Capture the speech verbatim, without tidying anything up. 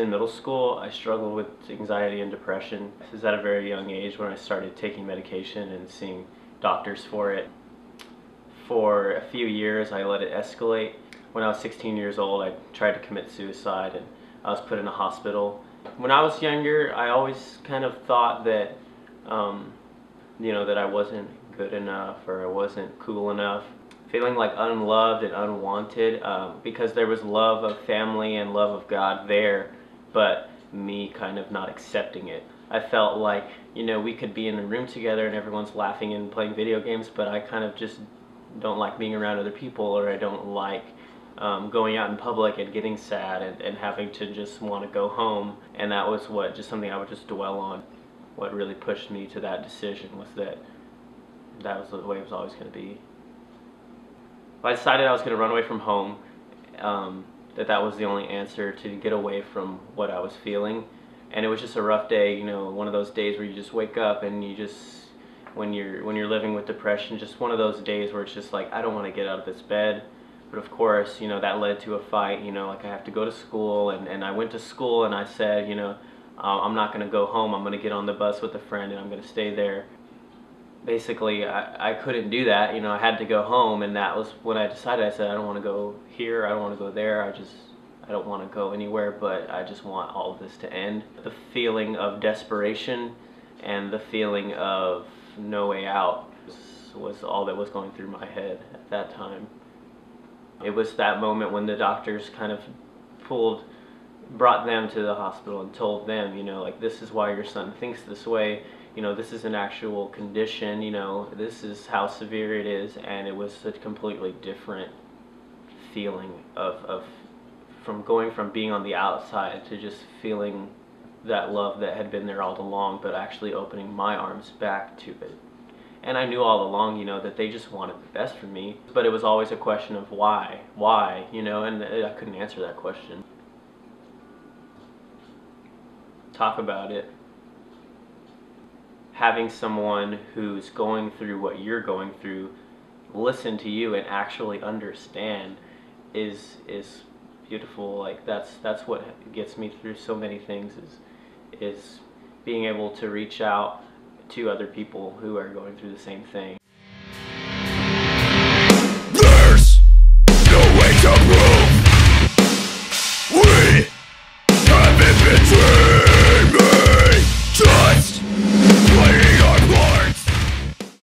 in middle school, I struggled with anxiety and depression. This is at a very young age when I started taking medication and seeing doctors for it. For a few years, I let it escalate. When I was sixteen years old, I tried to commit suicide and I was put in a hospital. When I was younger, I always kind of thought that, um, you know, that I wasn't good enough or I wasn't cool enough. Feeling like unloved and unwanted um, because there was love of family and love of God there, but me kind of not accepting it. I felt like, you know, we could be in a room together and everyone's laughing and playing video games, but I kind of just don't like being around other people, or I don't like um, going out in public and getting sad and, and having to just want to go home. And that was what, just something I would just dwell on. What really pushed me to that decision was that that was the way it was always going to be. I decided I was going to run away from home, um, that that was the only answer to get away from what I was feeling. And it was just a rough day, you know, one of those days where you just wake up and you just, when you're, when you're living with depression, just one of those days where it's just like, I don't want to get out of this bed. But of course, you know, that led to a fight, you know, like I have to go to school, and, and I went to school and I said, you know, uh, I'm not going to go home, I'm going to get on the bus with a friend and I'm going to stay there. Basically, I, I couldn't do that, you know, I had to go home, and that was when I decided. I said, I don't want to go here, I don't want to go there, I just, I don't want to go anywhere, but I just want all of this to end. The feeling of desperation and the feeling of no way out was, was all that was going through my head at that time. It was that moment when the doctors kind of pulled, brought them to the hospital and told them, you know, like, this is why your son thinks this way. You know, this is an actual condition, you know, this is how severe it is. And it was a completely different feeling of, of from going from being on the outside to just feeling that love that had been there all along, but actually opening my arms back to it. And I knew all along, you know, that they just wanted the best for me, but it was always a question of why, why, you know, and I couldn't answer that question. Talk about it. Having someone who's going through what you're going through listen to you and actually understand is is beautiful. Like, that's that's what gets me through so many things, is is being able to reach out to other people who are going through the same thing.